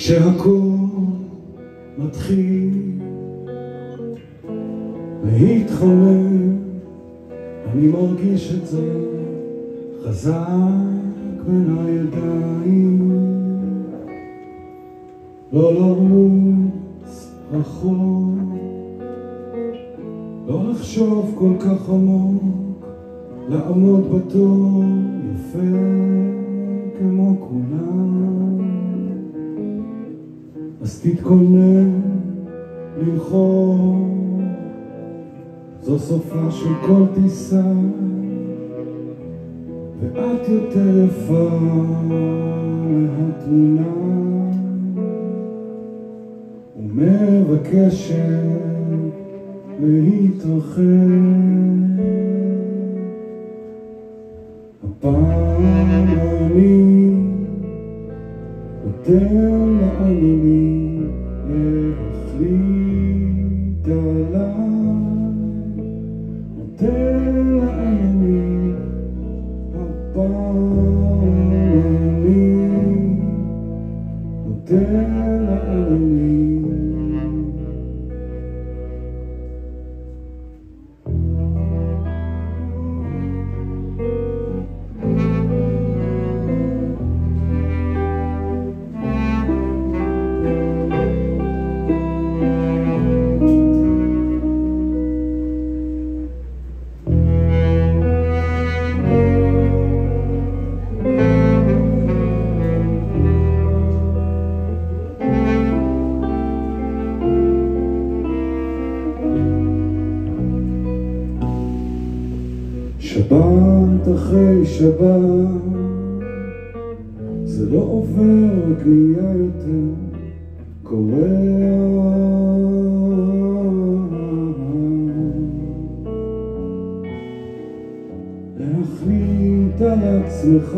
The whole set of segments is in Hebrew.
שהכל מתחיל להתחמם, אני מרגיש את זה חזק בין הידיים. לא לרוץ רחוק, לא לחשוב כל כך עמוק, לעמוד בתור יפה כמו כולם. אז תתכונן ללחור, זו סופה של כל טיסה, ואת יותר יפה מהתמונה, ומבקשת להתרחב. הפעם אני נותן לעלמי להחליט עליי, נותן לעלמי. הפעם אני נותן לעלמי. שבת אחרי שבת, זה לא עובר, רק נהיה יותר קורע. להחליט על עצמך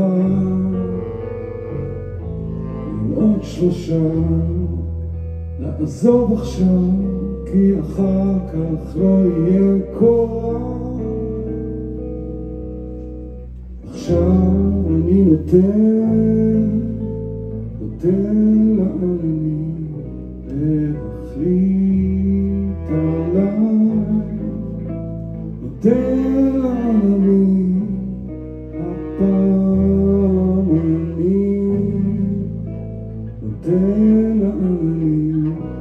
עם עוד 3, לעזוב עכשיו, כי אחר כך לא יהיה קורע. עכשיו אני נותן לעלמי להחליט עליי, נותן לעלמי. הפעם אני נותן לעלמי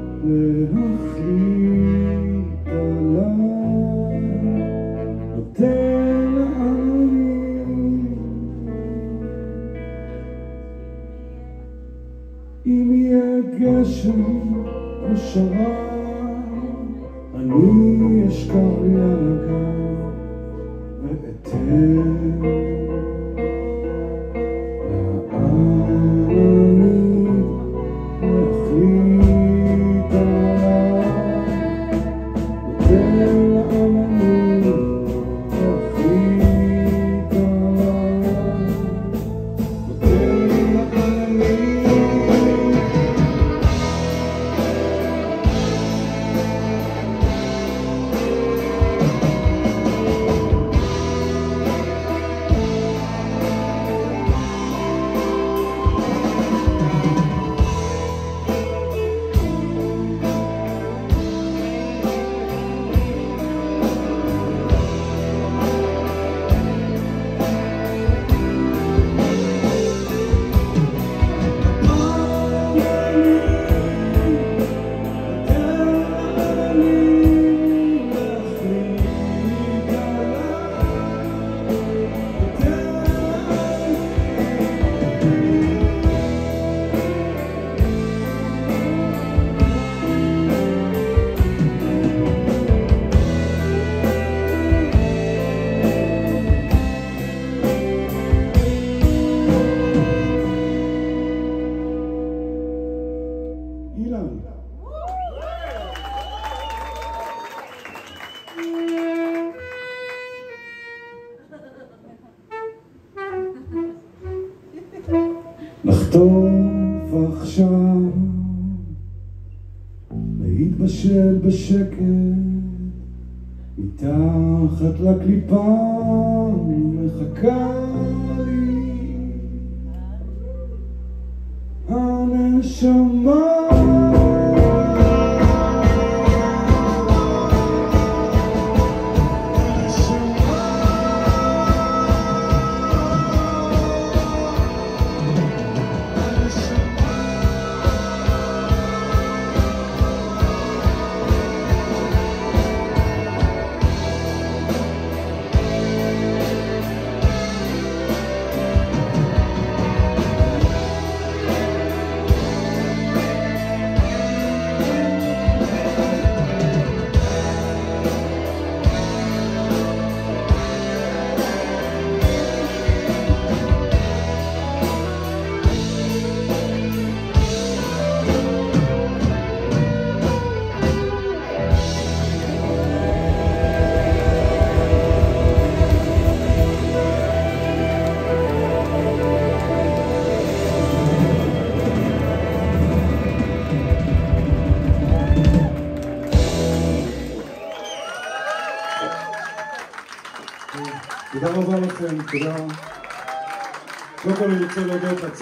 להחליט עליי, נותן לעלמי. אם יהיה גשם או שרב, אני אשכב לי על הגב ואתן לעלמי להחליט עליי, נותן לעלמי להחליט עליי, נותן לעלמי. לחטוף עכשיו, להתבשל בשקט מתחת לקליפה, מחכה לי הנשמה. תודה רבה לכם, תודה. קודם כל אני רוצה להודות